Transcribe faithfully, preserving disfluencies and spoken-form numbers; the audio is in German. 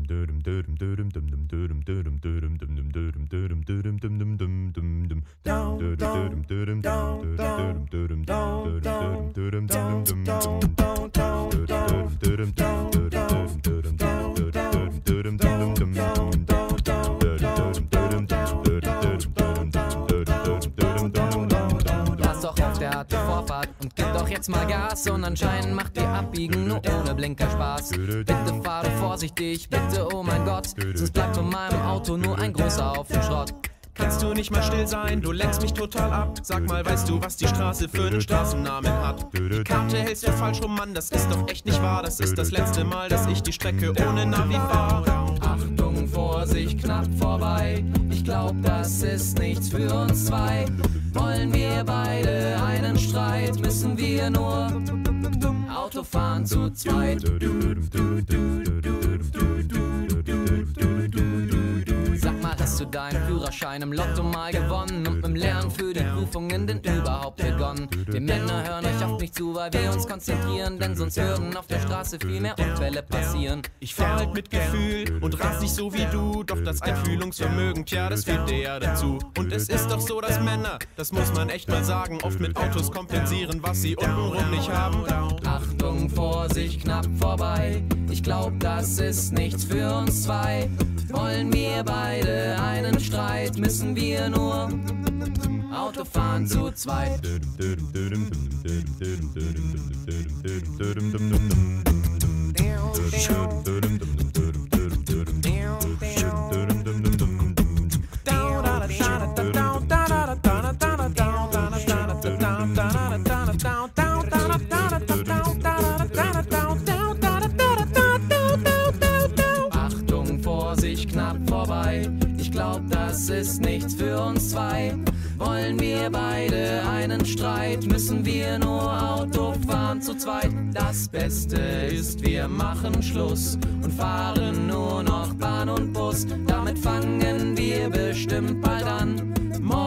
Vorfahrt und gib doch jetzt mal Gas und anscheinend macht dir Abbiegen nur ohne Blinker Spaß. Bitte fahr doch vorsichtig, bitte, oh mein Gott, sonst bleibt von meinem Auto nur ein großer Haufen Schrott. Kannst du nicht mal still sein, du lenkst mich total ab. Sag mal, weißt du, was die Straße für einen Straßennamen hat? Die Karte hältst du falsch rum, Mann, das ist doch echt nicht wahr. Das ist das letzte Mal, dass ich die Strecke ohne Navi fahr. Achtung, Vorsicht, knapp vorbei. Ich glaub, das ist nichts für uns zwei. Wollen wir beide einen Streit, müssen wir nur Autofahren zu zweit. Sag mal, hast du deinen Führerschein im Lotto mal gewonnen und mit dem Lernen für die Prüfungen denn überhaupt begonnen? Wir Männer hören euch oft nicht zu, weil wir uns konzentrieren, denn sonst würden auf der Straße viel mehr Unfälle passieren. Ich fahr halt mit Gefühl und rast nicht so wie du, doch das Einfühlungsvermögen, tja, das fehlt dir ja dazu. Und es ist doch so, dass Männer, das muss man echt mal sagen, oft mit Autos kompensieren, was sie untenrum nicht haben. Achtung, Vorsicht, knapp vorbei. Ich glaub, das ist nichts für uns zwei. Wollen wir beide einen Streit, müssen wir nur Autofahren zu zweit. Achtung, Vorsicht, knapp vorbei. Ich glaub, das ist nichts für uns zwei. Wollen wir beide einen Streit, müssen wir nur Auto fahren zu zweit. Das Beste ist, wir machen Schluss und fahren nur noch Bahn und Bus. Damit fangen wir bestimmt bald an. Morgen